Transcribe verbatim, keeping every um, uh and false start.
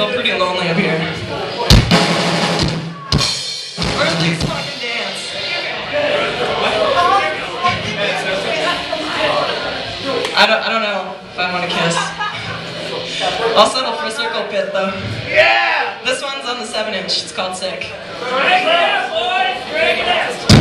feel pretty lonely up here. Where's these fucking dance? I don't, I don't know if I want to kiss. I'll settle for a circle pit though. Yeah! This one's on the seven inch. It's called Sick. Break it up, boys! Break it up!